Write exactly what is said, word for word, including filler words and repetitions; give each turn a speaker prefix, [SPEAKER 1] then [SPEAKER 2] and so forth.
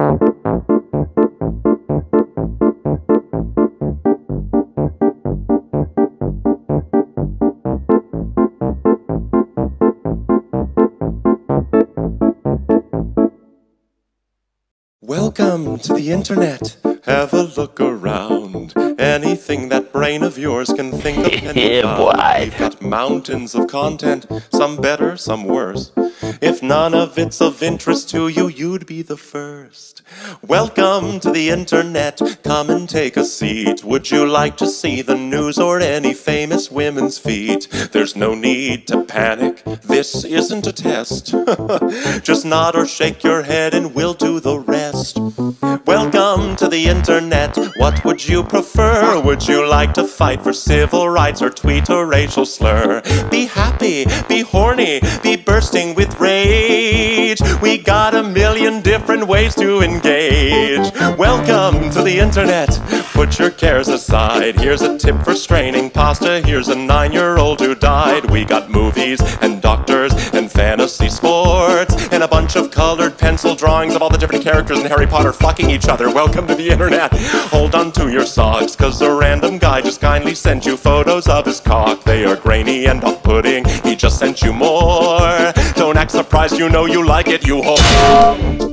[SPEAKER 1] Welcome to the internet. Have a look around. Anything that brain of yours can think of can be
[SPEAKER 2] Yeah,
[SPEAKER 1] found.
[SPEAKER 2] boy.
[SPEAKER 1] We've got mountains of content, some better, some worse. If none of it's of interest to you, you'd be the first. Welcome to the internet. Come and take a seat. Would you like to see the news or any famous women's feet? There's no need to panic. This isn't a test. Just nod or shake your head and we'll do the rest. Welcome to the internet. What would you prefer? Would you like to fight for civil rights or tweet a racial slur? Be happy, be horny, be bursting with rage. We got a million different ways to engage. Welcome to the internet. Put your cares aside. Here's a tip for straining pasta. Here's a nine-year-old who died. We got movies and doctors and fantasy sports and a bunch of colored pencil drawings of all the different characters in Harry Potter fucking each other. Welcome to the internet. Hold on to your socks, cause a random guy just kindly sent you photos of his cock. They are grainy and off-putting. He just sent you more. Don't act surprised, you know you like it, you whore.